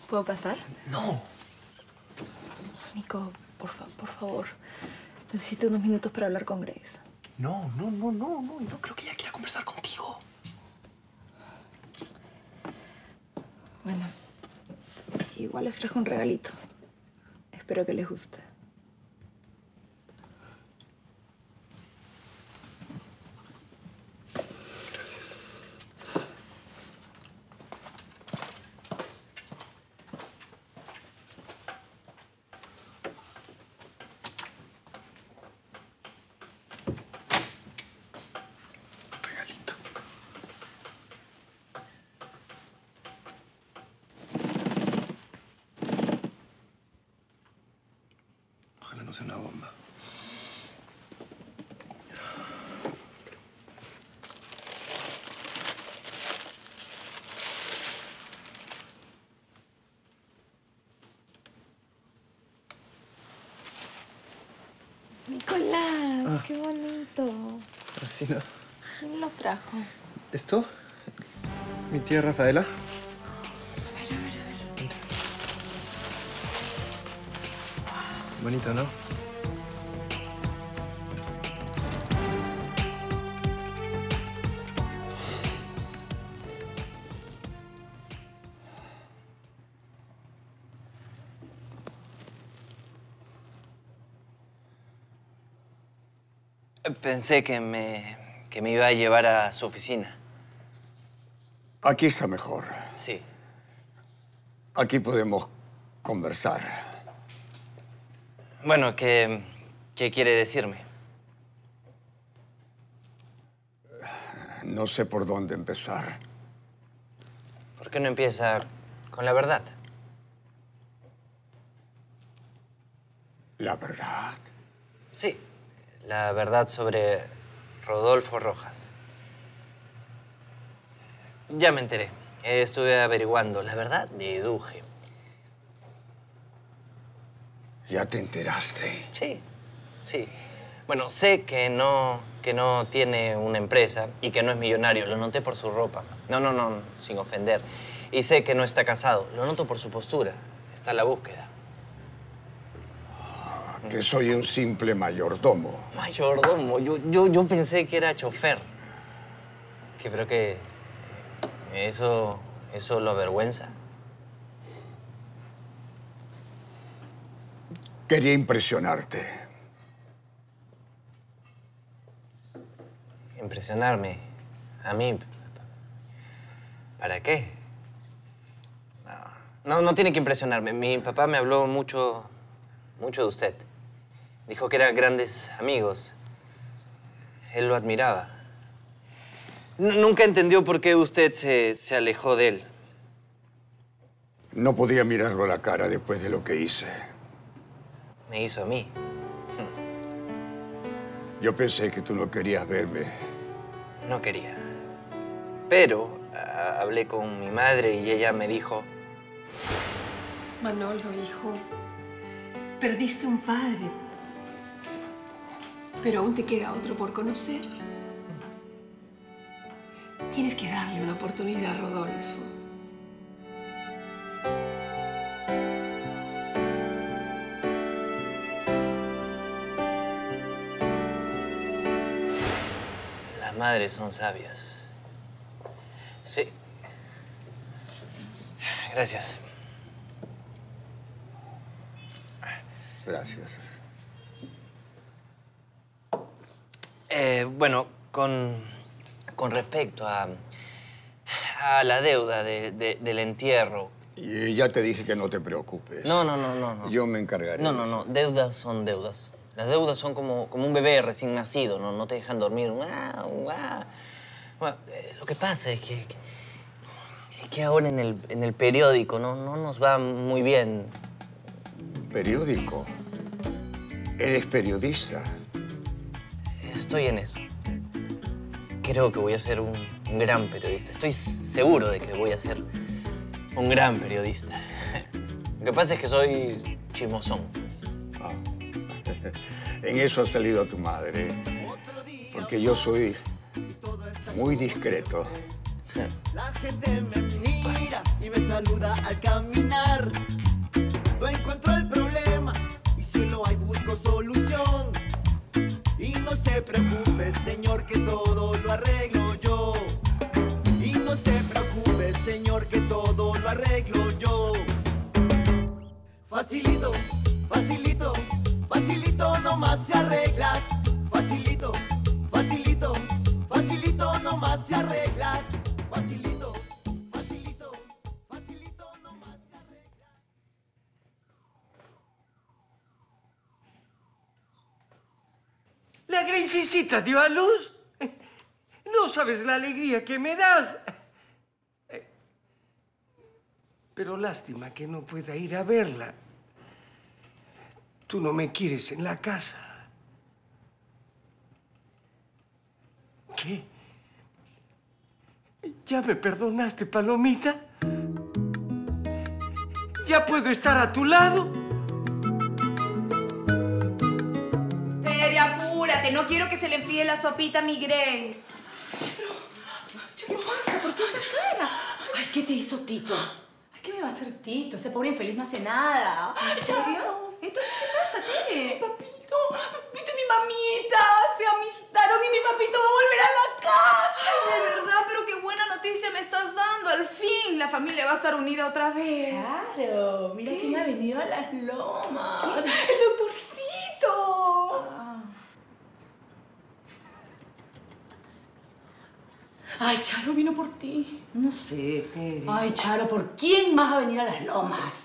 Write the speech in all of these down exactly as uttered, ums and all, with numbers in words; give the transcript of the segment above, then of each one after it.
¿Puedo pasar? No. Nico, por, fa por favor. Necesito unos minutos para hablar con Grace. No, no, no, no, no. No creo que ella quiera conversar contigo. Bueno, igual les trajo un regalito. Espero que les guste. Gracias. Regalito. Ojalá no sea una bomba. Nicolás, Ah. qué bonito. Así no. ¿Quién lo trajo? ¿Esto? Mi tía Rafaela. A ver, a ver, a ver. Bonito, ¿no? Pensé que me, que me iba a llevar a su oficina. Aquí está mejor. Sí. Aquí podemos conversar. Bueno, ¿qué, qué quiere decirme? No sé por dónde empezar. ¿Por qué no empieza con la verdad? La verdad. Sí, la verdad sobre Rodolfo Rojas. Ya me enteré. Estuve averiguando. La verdad, deduje. ¿Ya te enteraste? Sí, sí. Bueno, sé que no, que no tiene una empresa y que no es millonario. Lo noté por su ropa. No, no, no, sin ofender. Y sé que no está casado. Lo noto por su postura. Está a la búsqueda. Que soy un simple mayordomo. Mayordomo. Yo, yo, yo pensé que era chofer. Que creo que eso, eso lo avergüenza. Quería impresionarte. Impresionarme. A mí. ¿Para qué? No, no, no tiene que impresionarme. Mi papá me habló mucho, mucho de usted. Dijo que eran grandes amigos. Él lo admiraba. N- nunca entendió por qué usted se, se alejó de él. No podía mirarlo a la cara después de lo que hice. Me hizo a mí. Yo pensé que tú no querías verme. No quería. Pero a- hablé con mi madre y ella me dijo... Manolo, hijo, perdiste un padre, pero aún te queda otro por conocer. Tienes que darle una oportunidad a Rodolfo. Las madres son sabias. Sí. Gracias. Gracias. Eh, bueno, con, con respecto a, a la deuda de- de- del entierro. Y ya te dije que no te preocupes. No, no, no, no. no. Yo me encargaré. No, de no, eso. no. Deudas son deudas. Las deudas son como, como un bebé recién nacido, ¿no? No te dejan dormir. Guau, guau. Bueno, eh, lo que pasa es que, que- es que ahora en el, en el periódico no, no nos va muy bien. ¿Periódico? ¿Eres periodista? Estoy en eso. Creo que voy a ser un, un gran periodista. Estoy seguro de que voy a ser un gran periodista. Lo que pasa es que soy chismosón. Ah. En eso ha salido tu madre. Porque yo soy muy discreto. La gente me mira y me saluda al caminar. No encuentro el problema y si lo hay busco solución. Y no se preocupe, señor, que todo lo arreglo yo. Y no se preocupe, señor, que todo lo arreglo yo. Facilito, facilito, facilito nomás se arregla. Facilito, facilito, facilito nomás se arregla. Facilito, facilito, facilito nomás se arregla. La Gracecita dio a luz. No sabes la alegría que me das. Pero lástima que no pueda ir a verla. Tú no me quieres en la casa. ¿Qué? ¿Ya me perdonaste, Palomita? ¿Ya puedo estar a tu lado? Tere, apúrate. No quiero que se le enfríe la sopita a mi Grace. Pero, ¿qué pasa? ¿Por qué esa cara? Ay, ¿qué te hizo Tito? Ay, ¿qué me va a hacer Tito? Ese pobre infeliz no hace nada. ¿En serio? Entonces, ¿qué pasa, Tere? Mi papito, papito y mi mamita se amistaron y mi papito va a volver a la casa. Ay, de verdad, pero qué buena noticia me estás dando. Al fin, la familia va a estar unida otra vez. Claro, mira quién ha venido a las lomas. ¡El doctorcito! Ah. Ay, Charo vino por ti. No sé, Tere. Ay, Charo, ¿por quién más va a venir a las lomas?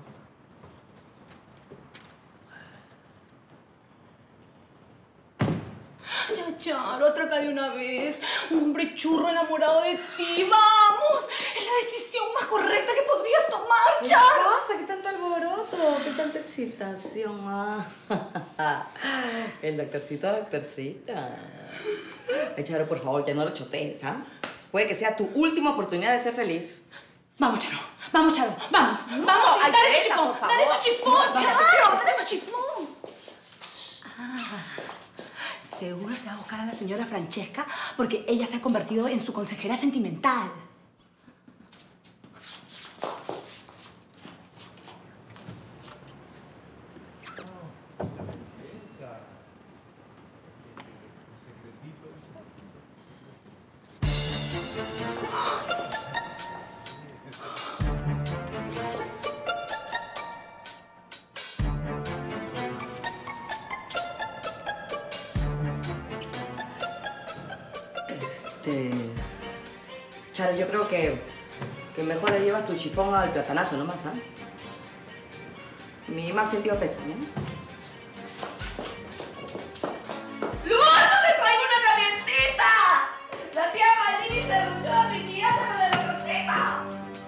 Ya, Charo, atraca de una vez. Un hombre churro enamorado de ti. ¡Vamos! Es la decisión más correcta que podrías tomar, Charo. ¿Qué pasa? ¿Qué tanto alboroto? ¿Qué tanta excitación? Ah. El doctorcito, doctorcita. Ay, Charo, por favor, ya no lo chotees, ¿ah? Puede que sea tu última oportunidad de ser feliz. Vamos, Charo. Vamos, Charo. Vamos. No, Vamos. ay, Dale tu Teresa, chifón. por favor. Dale tu chifón, No, Charo. Dale tu chifón. Ah, seguro se va a buscar a la señora Francesca porque ella se ha convertido en su consejera sentimental. Este... Charo, yo creo que, que mejor le llevas tu chifón al platanazo nomás, ¿ah? Mi más sentido pésame, ¿eh? ¡Luto, te traigo una calientita! La tía Maldini interrumpió a mi nieta con la receta.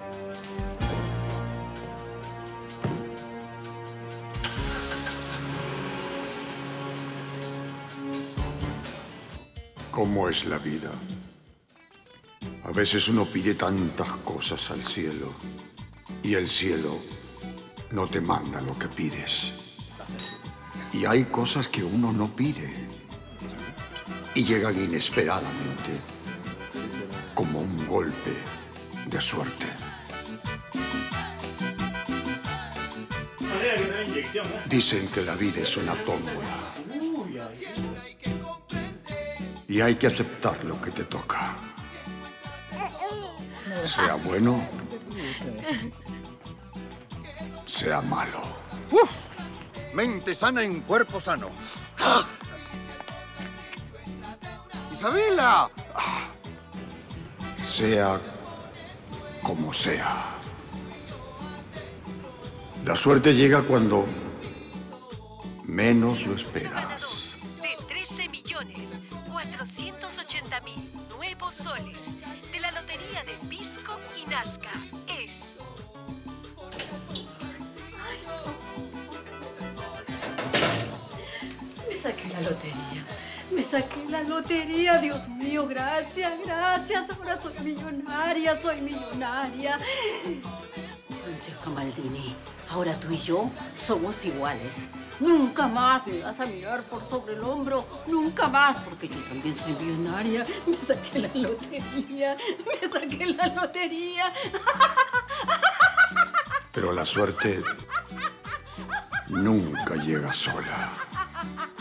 ¿Cómo es la vida? A veces uno pide tantas cosas al cielo y el cielo no te manda lo que pides. Y hay cosas que uno no pide y llegan inesperadamente, como un golpe de suerte. Dicen que la vida es una tómbola y hay que aceptar lo que te toca. Sea bueno, sea malo. Uf. Mente sana en cuerpo sano. ¡Ah! ¡Isabela! Sea como sea. La suerte llega cuando menos lo esperas. De trece millones cuatrocientos ochenta mil nuevos soles de la Lotería de Pisco y Nazca es... Me saqué la lotería. Me saqué la lotería. Dios mío, gracias, gracias. Ahora soy millonaria, soy millonaria. Francesca Maldini, ahora tú y yo somos iguales. Nunca más me vas a mirar por sobre el hombro. Nunca más, porque yo también soy millonaria. Me saqué la lotería. Me saqué la lotería. Pero la suerte nunca llega sola.